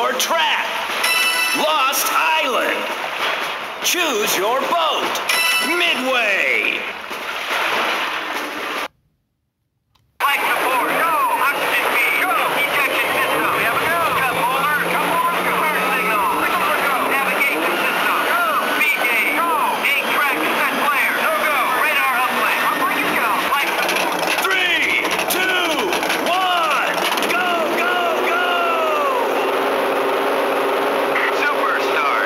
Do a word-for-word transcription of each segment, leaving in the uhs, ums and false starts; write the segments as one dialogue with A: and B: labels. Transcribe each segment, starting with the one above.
A: your track. Lost Island. Choose your boat. Midway.
B: Flight support, go! Oxygen feed, go! Ejection system, have a go! Cup holder, cup holder, turn signal, signal for go! Navigation system, go! Speed gauge, go! Eight track and set flare, no go! Radar uplink, up where you go! Flight support.
A: Three, two, one, go, go, go!
B: Superstar.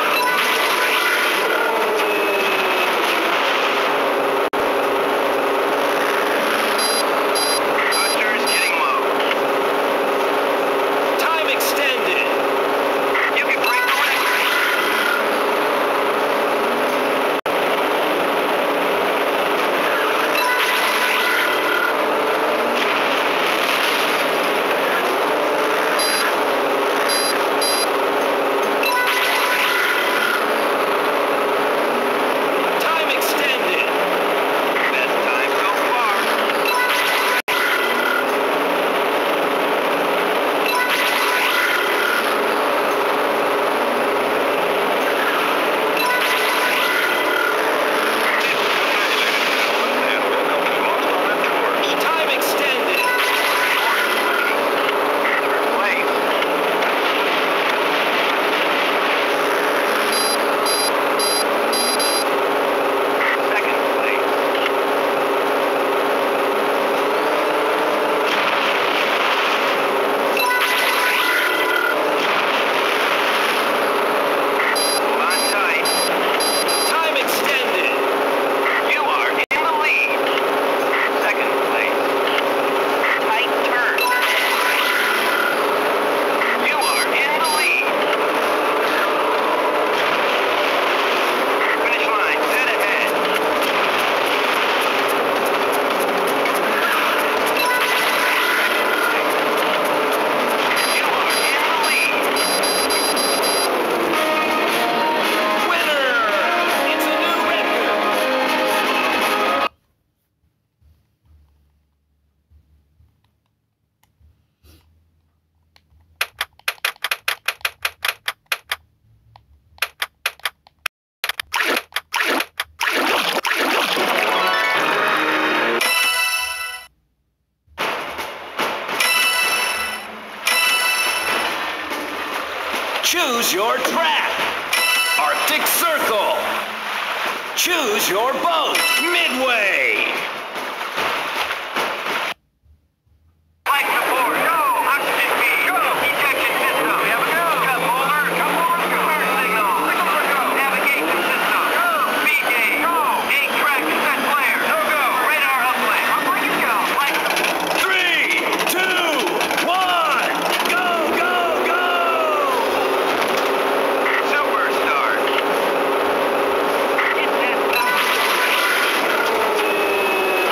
B: Boosters getting low.
A: Time extended.
B: You can break the record.
A: Time extended.
B: Best time so far.
A: Time extended.
B: Third place. Second place. Hold on tight.
A: Time extended.
B: You are in the lead. Second place. Tight turn. You are in the lead. Finish line dead ahead. You are in the lead.
A: Winner! It's a new record. Choose your track. Arctic Circle. Choose your boat. Midway.
B: Flight support, go! Oxygen feed, go! Ejection system, have a go! Cup holder, cup holder, go! Turn signal, signal for go! Navigation system, go! Speed gauge, go! Eight track and set flare, no go! Radar uplink, up where you go! Flight support.
A: Three, two, one, go, go, go!
B: Superstar. Hit that top.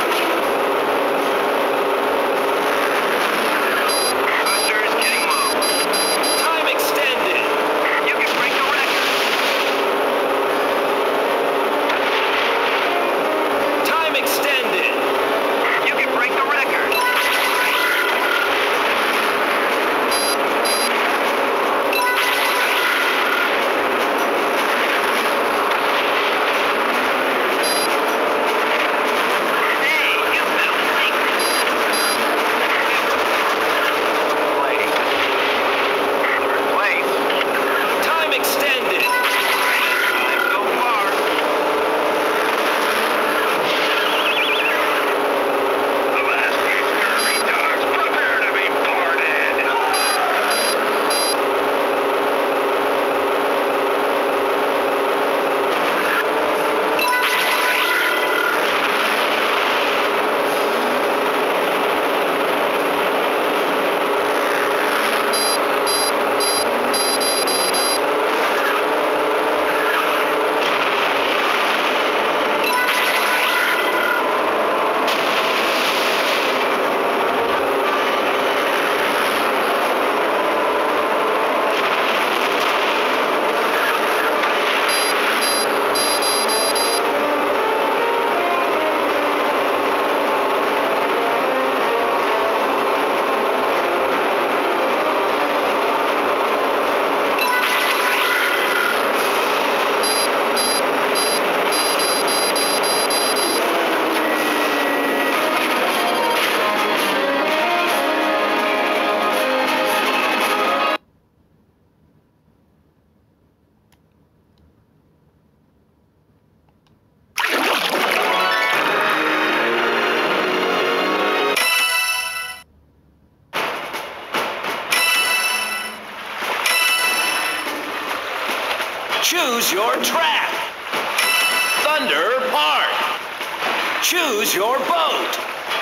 A: Choose your track. Thunder Park. Choose your boat.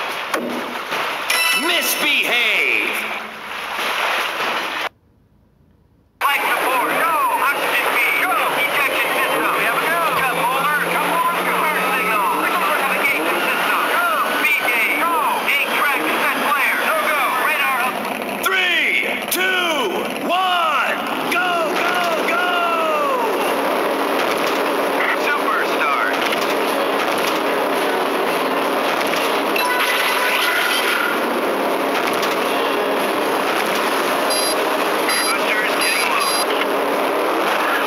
A: Misbehave.
B: Like the board. Go. Oxygen B. Go. Ejection system. We have a go. Come over. Come over. Turn signal. Navigation system. Go. Speed gauge. Go. Eight track and set flare. No go. Radar up.
A: Three, two, one. Go, go, go.
B: Superstar. Boosters getting low.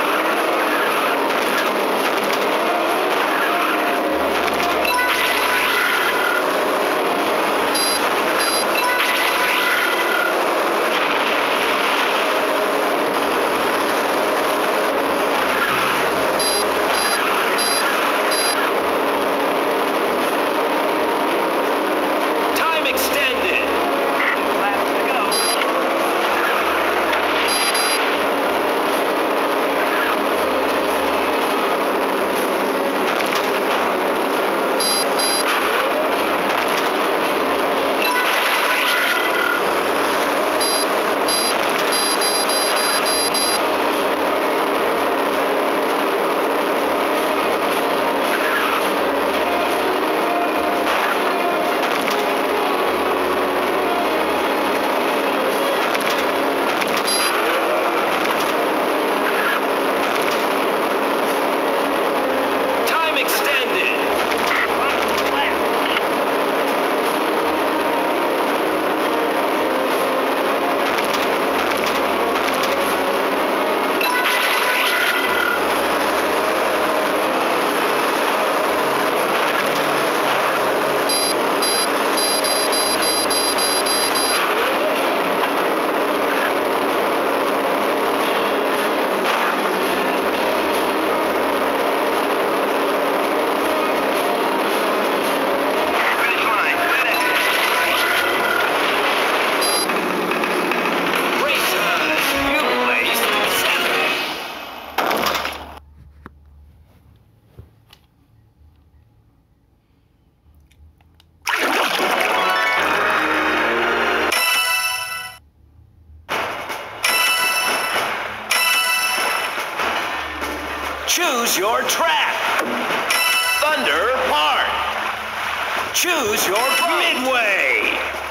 A: Time extended.
B: Last to go.
A: Time extended.
B: Finish line. Dead ahead.
A: Racers, you placed seventh. Choose your track. Thunder Park. Choose your boat. Midway.